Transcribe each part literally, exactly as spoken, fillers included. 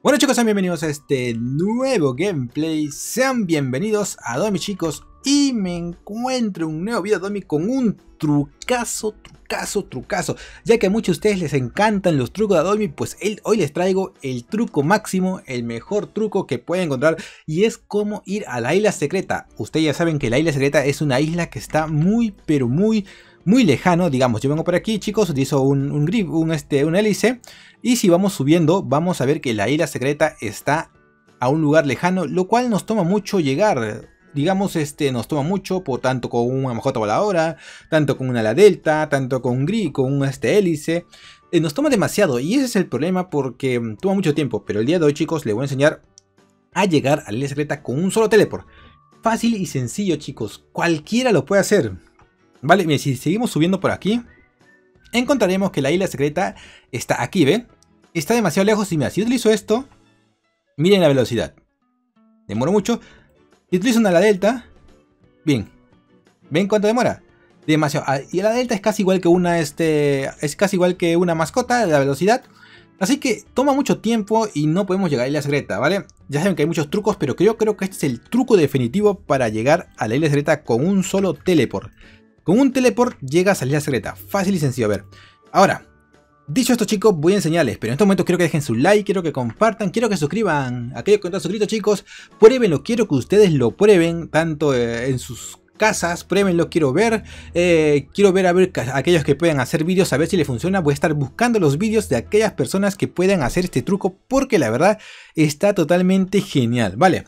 Bueno chicos, sean bienvenidos a este nuevo gameplay. Sean bienvenidos a Domi, chicos. Y me encuentro un nuevo video de Domi con un trucazo, trucazo, trucazo. Ya que a muchos de ustedes les encantan los trucos de Adobe, pues él, hoy les traigo el truco máximo, el mejor truco que pueden encontrar. Y es cómo ir a la isla secreta. Ustedes ya saben que la isla secreta es una isla que está muy, pero muy... muy lejano. Digamos, yo vengo por aquí, chicos, utilizo un, un grip, un, este, un hélice, y si vamos subiendo, vamos a ver que la isla secreta está a un lugar lejano, lo cual nos toma mucho llegar. Digamos, este, nos toma mucho, por tanto con una mascota voladora, tanto con una ala delta, tanto con un grip, con un este, hélice. Eh, nos toma demasiado, y ese es el problema porque um, toma mucho tiempo. Pero el día de hoy, chicos, les voy a enseñar a llegar a la isla secreta con un solo teleport. Fácil y sencillo, chicos, cualquiera lo puede hacer. Vale, mire, si seguimos subiendo por aquí, encontraremos que la isla secreta está aquí, ¿ven? Está demasiado lejos y mira, si utilizo esto, miren la velocidad. Demoro mucho. Si utilizo una ala delta, bien. ¿Ven cuánto demora? Demasiado. Y la delta es casi igual que una, este, es casi igual que una mascota, la velocidad. Así que toma mucho tiempo y no podemos llegar a la isla secreta, ¿vale? Ya saben que hay muchos trucos, pero yo creo que este es el truco definitivo para llegar a la isla secreta con un solo teleport. Con un teleport llegas a la isla secreta, fácil y sencillo. A ver, ahora, dicho esto, chicos, voy a enseñarles, pero en este momento quiero que dejen su like, quiero que compartan, quiero que suscriban. Aquellos que no están suscritos, chicos, pruébenlo, quiero que ustedes lo prueben, tanto eh, en sus casas, pruébenlo, quiero ver, eh, quiero ver a ver a aquellos que puedan hacer vídeos, a ver si les funciona. Voy a estar buscando los vídeos de aquellas personas que puedan hacer este truco, porque la verdad está totalmente genial, ¿vale?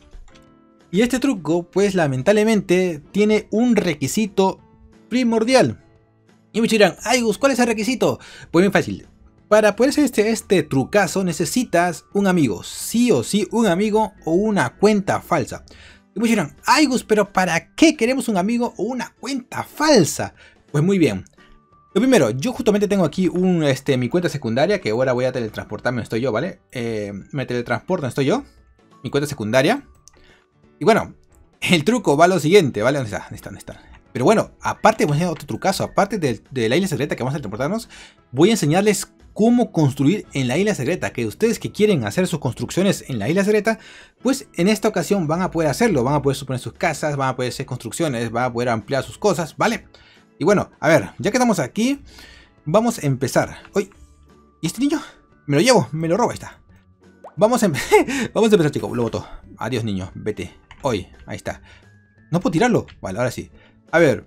Y este truco, pues lamentablemente, tiene un requisito primordial. Y me dirán, ay Gus, ¿cuál es el requisito? Pues bien fácil. Para poder hacer este, este trucazo necesitas un amigo. Sí o sí, un amigo o una cuenta falsa. Y me dirán, ay Gus, pero ¿para qué queremos un amigo o una cuenta falsa? Pues muy bien. Lo primero, yo justamente tengo aquí un, este, mi cuenta secundaria, que ahora voy a teletransportarme, estoy yo, ¿vale? Eh, me teletransporto, estoy yo. Mi cuenta secundaria. Y bueno, el truco va a lo siguiente, ¿vale? ¿Dónde está? ¿Dónde está? ¿Dónde está? Pero bueno, aparte voy a enseñar otro trucazo, aparte de, de la isla secreta que vamos a transportarnos, voy a enseñarles cómo construir en la isla secreta, que ustedes que quieren hacer sus construcciones en la isla secreta, pues en esta ocasión van a poder hacerlo, van a poder suponer sus casas, van a poder hacer construcciones, van a poder ampliar sus cosas, ¿vale? Y bueno, a ver, ya que estamos aquí, vamos a empezar. Uy, ¿y este niño? Me lo llevo, me lo robo, ahí está. Vamos a, vamos a empezar, chicos, lo boto. Adiós, niño, vete. Hoy, ahí está. ¿No puedo tirarlo? Vale, ahora sí. A ver,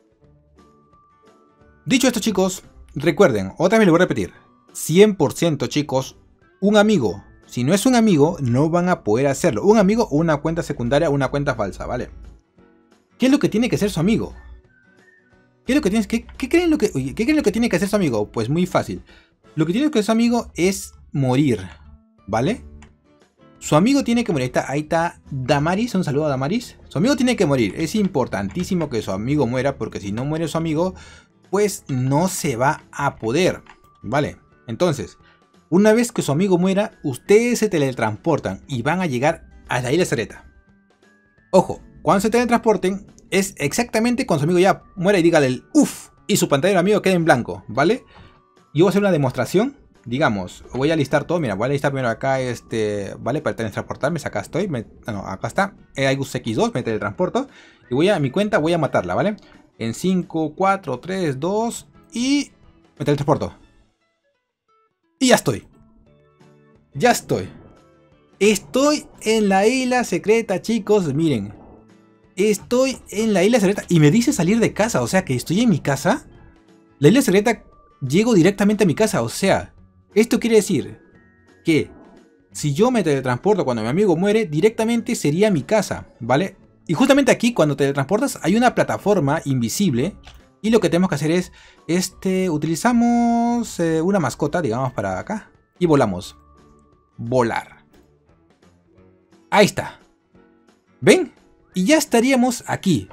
dicho esto, chicos, recuerden, otra vez lo voy a repetir, cien por ciento, chicos, un amigo. Si no es un amigo, no van a poder hacerlo. Un amigo o una cuenta secundaria o una cuenta falsa, ¿vale? ¿Qué es lo que tiene que ser su amigo? ¿Qué es lo que tienes que, qué creen lo que, oye, ¿qué creen lo que tiene que hacer su amigo? Pues muy fácil. Lo que tiene que hacer su amigo es morir, ¿vale? Su amigo tiene que morir. Ahí está, ahí está Damaris. Un saludo a Damaris. Su amigo tiene que morir. Es importantísimo que su amigo muera, porque si no muere su amigo, pues no se va a poder. Vale. Entonces, una vez que su amigo muera, ustedes se teletransportan y van a llegar a la isla secreta. Ojo, cuando se teletransporten, es exactamente cuando su amigo ya muera y dígale el uff, y su pantalla del amigo queda en blanco. Vale. Yo voy a hacer una demostración. Digamos, voy a listar todo, mira, voy a listar primero acá, este, vale, para teletransportarme, acá estoy, me, no, acá está, Aigus equis dos, me teletransporto, y voy a mi cuenta, voy a matarla, ¿vale? En cinco, cuatro, tres, dos, y me teletransporto. Y ya estoy. Ya estoy. Estoy en la isla secreta, chicos, miren. Estoy en la isla secreta, y me dice salir de casa, o sea que estoy en mi casa. La isla secreta, llego directamente a mi casa, o sea... Esto quiere decir que si yo me teletransporto cuando mi amigo muere, directamente sería mi casa, ¿vale? Y justamente aquí, cuando te teletransportas, hay una plataforma invisible. Y lo que tenemos que hacer es, este, utilizamos eh, una mascota, digamos, para acá. Y volamos. Volar. Ahí está. ¿Ven? Y ya estaríamos aquí.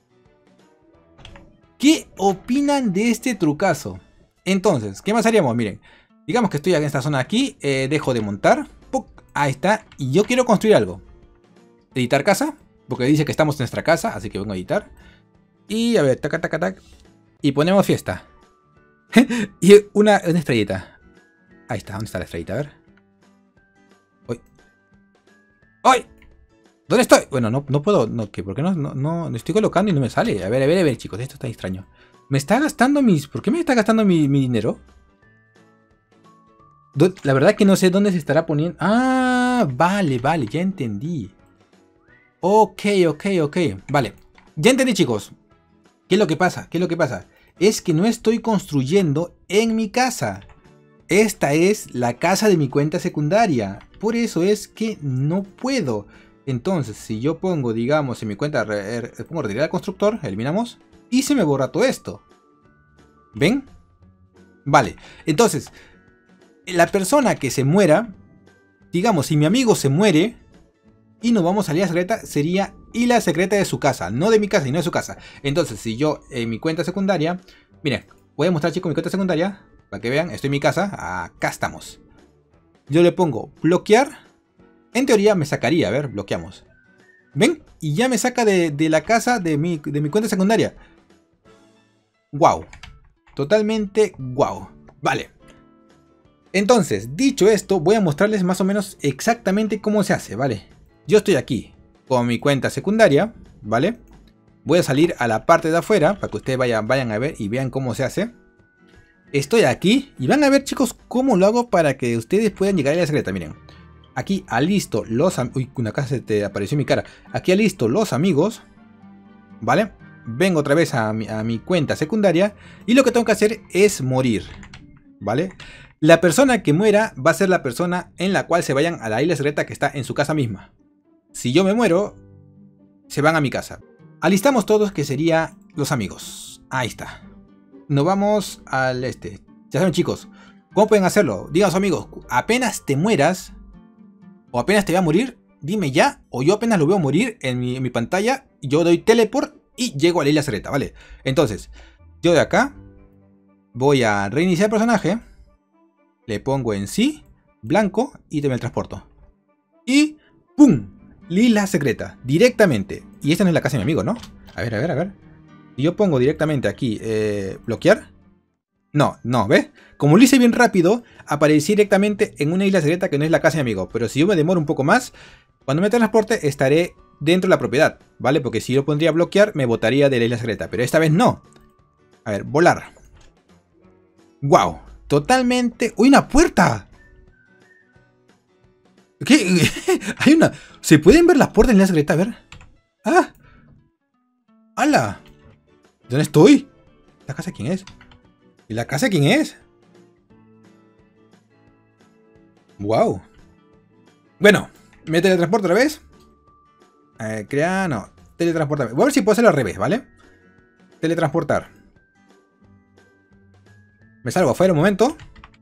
¿Qué opinan de este trucazo? Entonces, ¿qué más haríamos? Miren. Digamos que estoy en esta zona aquí, eh, dejo de montar, ¡puc! Ahí está, y yo quiero construir algo. Editar casa, porque dice que estamos en nuestra casa, así que vengo a editar. Y a ver, taca, taca, tac. Y ponemos fiesta. Y una, una estrellita. Ahí está, ¿dónde está la estrellita? A ver. Uy, ¡Ay! ¿Dónde estoy? Bueno, no, no puedo. No, ¿qué? ¿Por qué no, no, no? Lo estoy colocando y no me sale. A ver, a ver, a ver, chicos. Esto está extraño. Me está gastando mis... ¿Por qué me está gastando mi, mi dinero? La verdad que no sé dónde se estará poniendo. Ah, vale, vale. Ya entendí. Ok, ok, ok. Vale. Ya entendí, chicos. ¿Qué es lo que pasa? ¿Qué es lo que pasa? Es que no estoy construyendo en mi casa. Esta es la casa de mi cuenta secundaria. Por eso es que no puedo. Entonces, si yo pongo, digamos, en mi cuenta, re, re, pongo retirar al constructor, eliminamos, y se me borra todo esto. ¿Ven? Vale. Entonces, la persona que se muera, digamos, si mi amigo se muere y nos vamos a la isla secreta, sería isla secreta de su casa, no de mi casa y no de su casa. Entonces, si yo en mi cuenta secundaria, miren, voy a mostrar, chicos, mi cuenta secundaria, para que vean, estoy en mi casa, acá estamos. Yo le pongo bloquear. En teoría me sacaría, a ver, bloqueamos. ¿Ven? Y ya me saca de, de la casa de mi, de mi cuenta secundaria. Wow. Totalmente wow. Vale. Entonces, dicho esto, voy a mostrarles más o menos exactamente cómo se hace, ¿vale? Yo estoy aquí con mi cuenta secundaria, ¿vale? Voy a salir a la parte de afuera para que ustedes vayan, vayan a ver y vean cómo se hace. Estoy aquí y van a ver, chicos, cómo lo hago para que ustedes puedan llegar a la secreta, miren. Aquí alisto los... Uy, una casa se te apareció en mi cara. Aquí alisto los amigos. ¿Vale? Vengo otra vez a mi, a mi cuenta secundaria. Y lo que tengo que hacer es morir. ¿Vale? La persona que muera va a ser la persona en la cual se vayan a la isla secreta que está en su casa misma. Si yo me muero, se van a mi casa. Alistamos todos que sería los amigos. Ahí está. Nos vamos al este. Ya saben, chicos. ¿Cómo pueden hacerlo? Díganos, amigos. Apenas te mueras... o apenas te voy a morir, dime ya, o yo apenas lo veo morir en mi, en mi pantalla, yo doy teleport y llego a la isla secreta, ¿vale? Entonces, yo de acá voy a reiniciar el personaje, le pongo en sí, blanco y te me transporto. Y ¡pum! La isla secreta, directamente. Y esta no es la casa de mi amigo, ¿no? A ver, a ver, a ver. Si yo pongo directamente aquí, eh, bloquear. No, no, ¿ves? Como lo hice bien rápido, aparecí directamente en una isla secreta que no es la casa de mi amigo. Pero si yo me demoro un poco más, cuando me transporte estaré dentro de la propiedad, ¿vale? Porque si yo pondría bloquear, me botaría de la isla secreta. Pero esta vez no. A ver, volar. ¡Wow! Totalmente... ¡Uy, una puerta! ¿Qué? Hay una... ¿Se pueden ver las puertas en la isla secreta? A ver. ¡Ah! ¡Hala! ¿Dónde estoy? ¿La casa de quién es? ¿Y la casa quién es? Wow. Bueno, me teletransporto otra vez. Eh, crea, no. Teletransportar. Voy a ver si puedo hacerlo al revés, ¿vale? Teletransportar. Me salgo afuera un momento.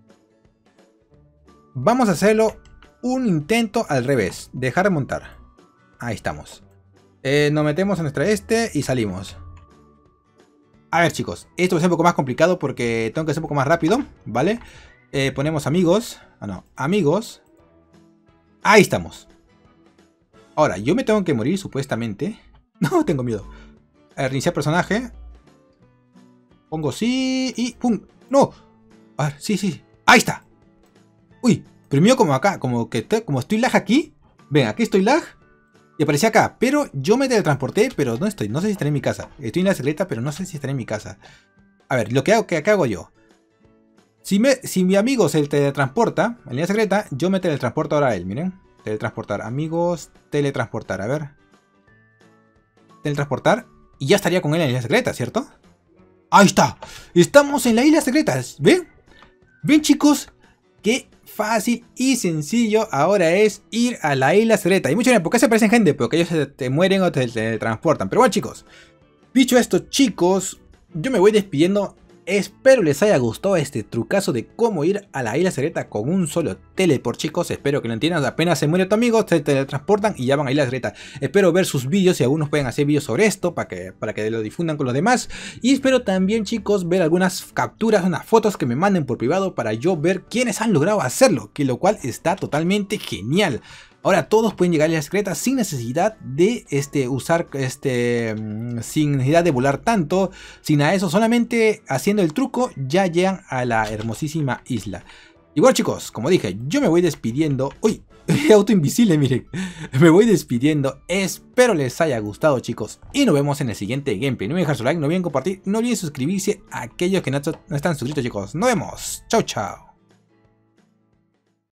Vamos a hacerlo un intento al revés. Dejar de montar. Ahí estamos. Eh, nos metemos en nuestra este y salimos. A ver, chicos, esto va a ser un poco más complicado porque tengo que ser un poco más rápido, ¿vale? Eh, ponemos amigos. Ah, no, amigos. Ahí estamos. Ahora, yo me tengo que morir supuestamente. No, tengo miedo. A ver, iniciar personaje. Pongo sí y ¡pum! ¡No! A ver, sí, sí. ¡Ahí está! Uy, primero como acá, como que estoy, como estoy lag aquí. Ven, aquí estoy lag. Y aparecía acá, pero yo me teletransporté, pero no estoy, no sé si estaré en mi casa. Estoy en la secreta, pero no sé si estaré en mi casa. A ver, lo que hago, ¿qué, qué hago yo? Si, me, si mi amigo se teletransporta en la secreta, yo me teletransporto ahora a él, miren. Teletransportar, amigos, teletransportar, a ver. Teletransportar, y ya estaría con él en la isla secreta, ¿cierto? ¡Ahí está! Estamos en la isla secreta, ¿ven? ¿Ven, chicos? Qué fácil y sencillo ahora es ir a la isla secreta. Y muchos dirán, ¿por qué se aparecen gente? Porque ellos se te mueren o te teletransportan. Pero bueno, chicos, dicho esto, chicos, yo me voy despidiendo. Espero les haya gustado este trucazo de cómo ir a la isla secreta con un solo teleport, chicos. Espero que lo entiendan. Apenas se muere tu amigo, se teletransportan y ya van a la isla secreta. Espero ver sus vídeos, si algunos pueden hacer vídeos sobre esto para que, para que lo difundan con los demás. Y espero también, chicos, ver algunas capturas, unas fotos que me manden por privado para yo ver quiénes han logrado hacerlo, que lo cual está totalmente genial. Ahora todos pueden llegar a la isla secreta sin necesidad de este, usar, este, sin necesidad de volar tanto, sin nada de eso, solamente haciendo el truco ya llegan a la hermosísima isla. Y bueno, chicos, como dije, yo me voy despidiendo. Uy, auto invisible, miren. Me voy despidiendo. Espero les haya gustado, chicos. Y nos vemos en el siguiente gameplay. No olviden dejar su like, no olviden compartir, no olviden suscribirse a aquellos que no, no están suscritos, chicos. Nos vemos. Chao, chao.